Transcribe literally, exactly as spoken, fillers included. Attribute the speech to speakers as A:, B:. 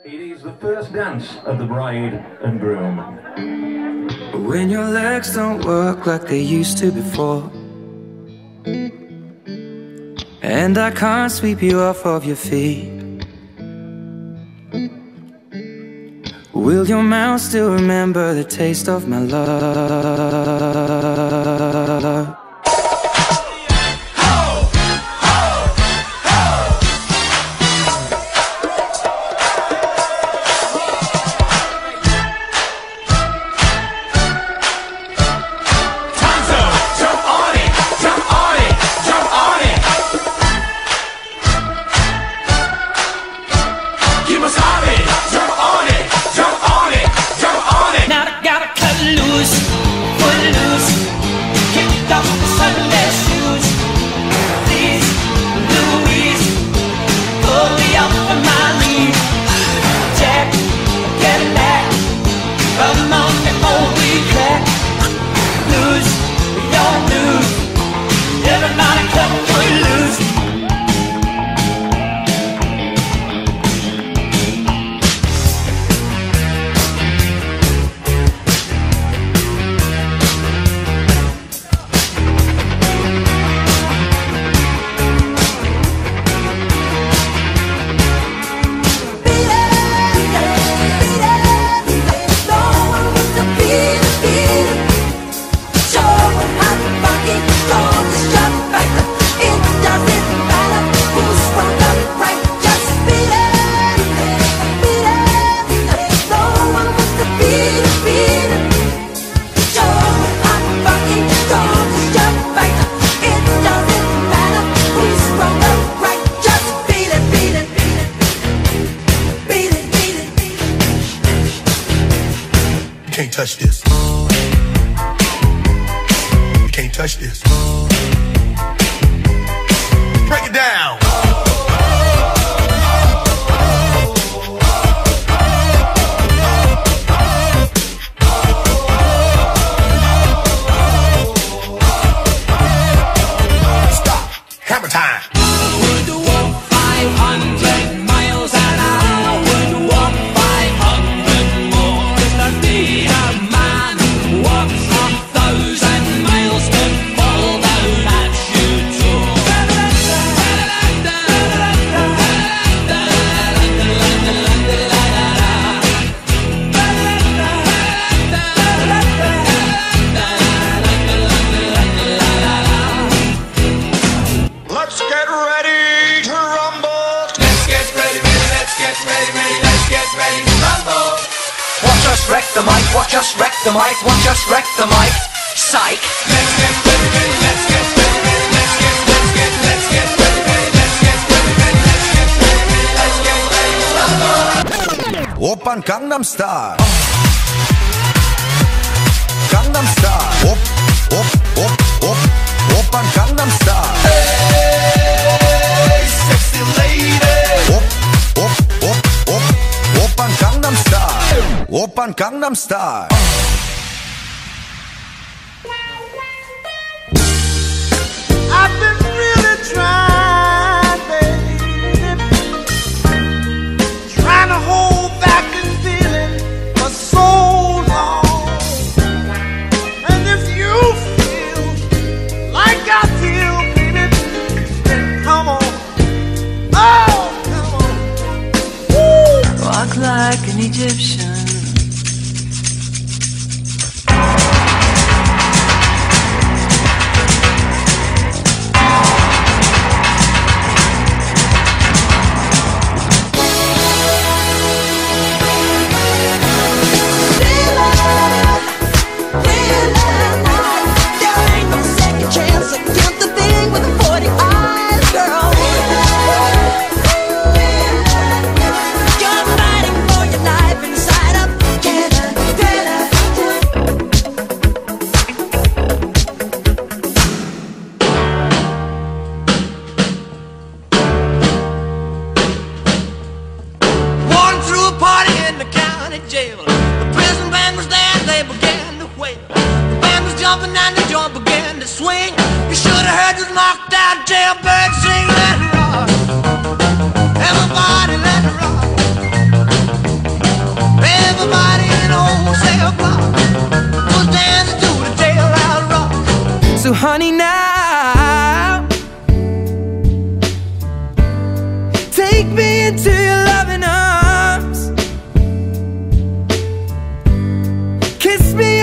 A: It is the first dance of the bride and groom.
B: When your legs don't work like they used to before, and I can't sweep you off of your feet, will your mouth still remember the taste of my love?
C: You can't touch this. You can't touch this. Break it down. Stop. Hammer time.
D: Would walk five hundred miles an hour. Would walk five hundred more. If there be a man who walks a thousand miles to fall down at you too.
C: Let's get ready to rumble.
D: Let's get ready, ready, let's get ready, ready, let's get ready to rumble.
E: Watch us wreck the mic, watch us wreck the mic, watch us wreck the mic. Psych.
D: Let's get ready, ready, let's get ready, ready, let's get, let's get, let's get ready, ready, let's get ready, ready, let's get ready, ready, let's get ready to rumble.
C: Oppan Gangnam Style. Gangnam Style. Op, op, op, op. Oppan Gangnam Style. Hey, sexy lady. Op, op, op, op. Oppan Gangnam Style. Oppan Gangnam Style.
F: I've been really trying, baby, trying to hold back this feeling for so long. And if you feel like I feel, baby, then come on, oh, come on. Woo.
B: Walk like an Egyptian.
G: There ain't no second chance against the thing with the forty eyes, girl. You're fighting for your life inside of Canada.
F: Walking through a party in the county jail. The prison band was there, they began to wail. The band was jumping and the joint began to swing. You should have heard this knocked out jailbird sing, let it rock. Everybody let it rock. everybody in old cell block was dancing to the jailhouse rock.
B: So honey, now take me into your loving arms, kiss me